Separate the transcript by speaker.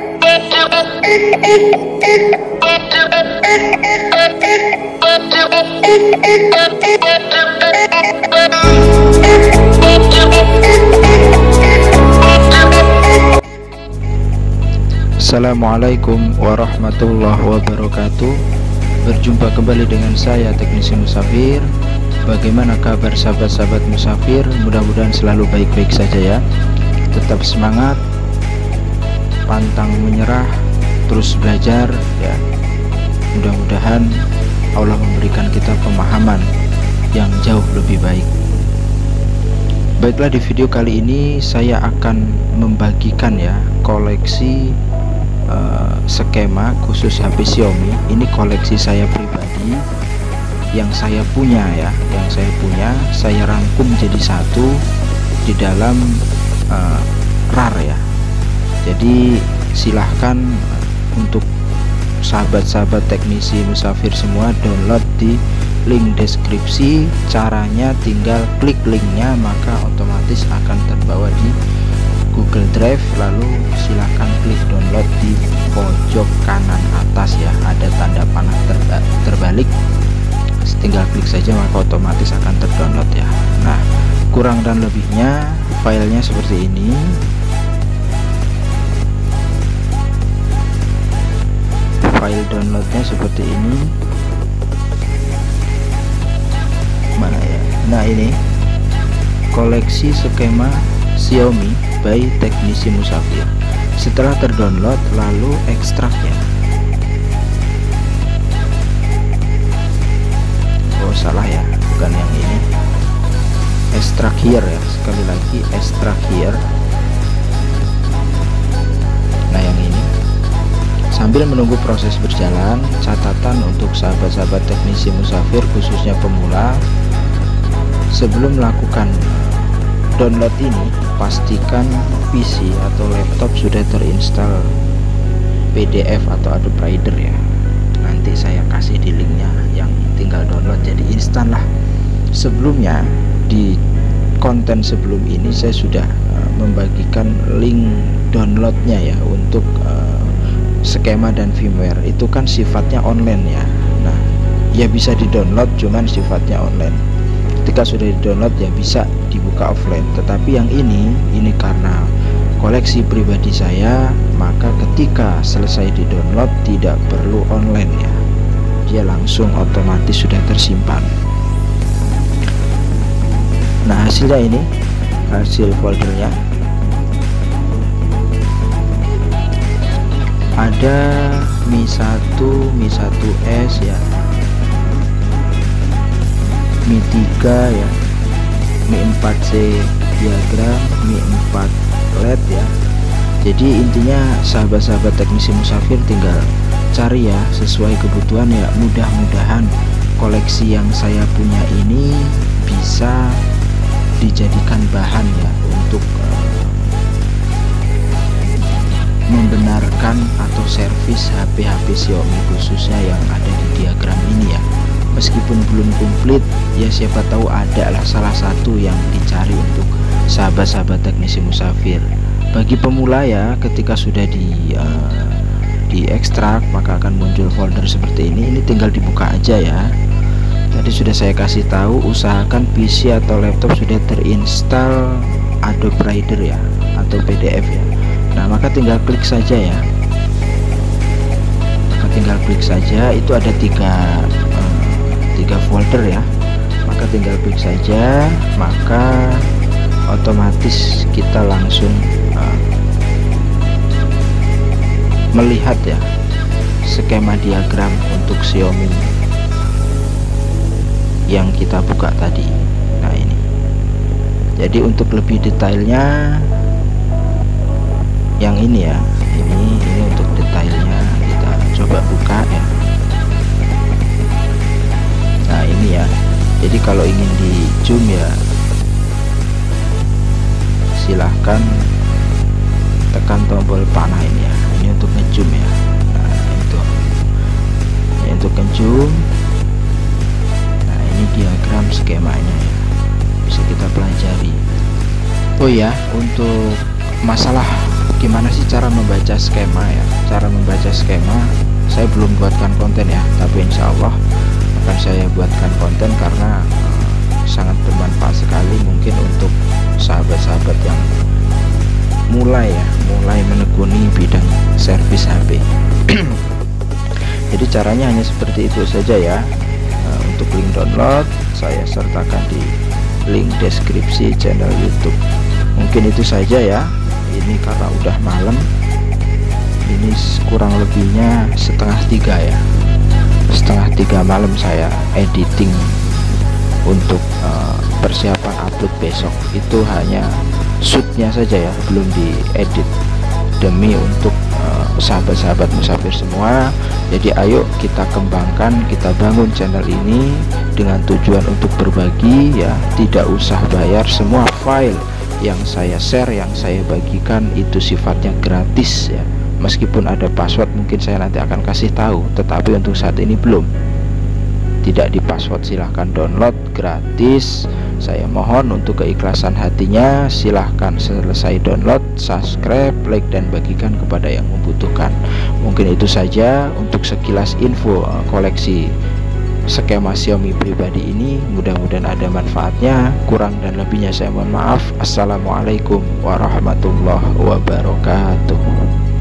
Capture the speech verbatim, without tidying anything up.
Speaker 1: Assalamualaikum warahmatullahi wabarakatuh. Berjumpa kembali dengan saya Teknisi Musafir. Bagaimana kabar sahabat-sahabat musafir? Mudah-mudahan selalu baik-baik saja ya. Tetap semangat, pantang menyerah, terus belajar ya. Mudah-mudahan Allah memberikan kita pemahaman yang jauh lebih baik. Baiklah, di video kali ini saya akan membagikan ya koleksi uh, skema khusus H P Xiaomi. Ini koleksi saya pribadi yang saya punya ya, yang saya punya saya rangkum jadi satu di dalam uh, RAR ya. Jadi silahkan untuk sahabat-sahabat teknisi musafir semua download di link deskripsi. Caranya tinggal klik linknya, maka otomatis akan terbawa di Google Drive. Lalu silahkan klik download di pojok kanan atas ya, ada tanda panah terba terbalik. Tinggal klik saja maka otomatis akan terdownload ya. Nah, kurang dan lebihnya filenya seperti ini. File downloadnya seperti ini. Mana ya? Nah, ini koleksi skema Xiaomi by Teknisi Musafir. Setelah terdownload lalu ekstraknya. Oh salah ya, bukan yang ini. Extract here ya, sekali lagi extract here. Nah yang ini. Sambil menunggu proses berjalan, catatan untuk sahabat-sahabat teknisi musafir khususnya pemula, sebelum melakukan download ini pastikan P C atau laptop sudah terinstall P D F atau Adobe Reader ya. Nanti saya kasih di linknya, yang tinggal download jadi instan lah. Sebelumnya di konten sebelum ini saya sudah uh, membagikan link downloadnya ya untuk uh, skema dan firmware. Itu kan sifatnya online ya. Nah ya bisa di download, cuman sifatnya online. Ketika sudah di download ya bisa dibuka offline. Tetapi yang ini ini karena koleksi pribadi saya, maka ketika selesai di download tidak perlu online ya, dia langsung otomatis sudah tersimpan. Nah hasilnya ini, hasil foldernya ada Mi satu, Mi satu S ya, Mi tiga ya, Mi empat C diagram, Mi empat L E D ya. Jadi intinya sahabat-sahabat teknisi musafir tinggal cari ya sesuai kebutuhan ya. Mudah-mudahan koleksi yang saya punya ini bisa dijadikan bahan ya untuk uh, membenarkan atau servis H P H P Xiaomi khususnya yang ada di diagram ini ya. Meskipun belum komplit ya, siapa tahu ada lah salah satu yang dicari untuk sahabat-sahabat teknisi musafir. Bagi pemula ya, ketika sudah di uh, di ekstrak maka akan muncul folder seperti ini. Ini tinggal dibuka aja ya. Tadi sudah saya kasih tahu, usahakan P C atau laptop sudah terinstall Adobe Reader ya atau P D F ya. Nah maka tinggal klik saja ya. Maka tinggal klik saja, itu ada tiga uh, tiga folder ya. Maka tinggal klik saja, maka otomatis kita langsung uh, melihat ya skema diagram untuk Xiaomi yang kita buka tadi. Nah ini, jadi untuk lebih detailnya yang ini ya, ini ini untuk detailnya kita coba buka ya. Nah ini ya, jadi kalau ingin di zoom ya silahkan tekan tombol panah ini ya. Ini untuk ngezoom ya. Nah itu, ini untuk ngezoom. Nah ini diagram skemanya ya, bisa kita pelajari. Oh ya, untuk masalah gimana sih cara membaca skema ya. Cara membaca skema saya belum buatkan konten ya, tapi insya Allah akan saya buatkan konten karena uh, sangat bermanfaat sekali mungkin untuk sahabat-sahabat yang mulai ya mulai menekuni bidang servis H P. Jadi caranya hanya seperti itu saja ya. Nah, untuk link download saya sertakan di link deskripsi channel YouTube. Mungkin itu saja ya. Ini karena udah malam, ini kurang lebihnya setengah tiga ya, setengah tiga malam saya editing untuk uh, persiapan upload besok. Itu hanya shootnya saja ya, belum diedit, demi untuk sahabat-sahabat uh, musafir semua. Jadi ayo kita kembangkan, kita bangun channel ini dengan tujuan untuk berbagi ya, tidak usah bayar. Semua file yang saya share, yang saya bagikan itu sifatnya gratis ya. Meskipun ada password mungkin saya nanti akan kasih tahu, tetapi untuk saat ini belum, tidak di password. Silahkan download gratis. Saya mohon untuk keikhlasan hatinya, silahkan selesai download, subscribe, like, dan bagikan kepada yang membutuhkan. Mungkin itu saja untuk sekilas info koleksi skema Xiaomi pribadi ini. Mudah-mudahan ada manfaatnya. Kurang dan lebihnya saya mohon maaf. Assalamualaikum warahmatullahi wabarakatuh.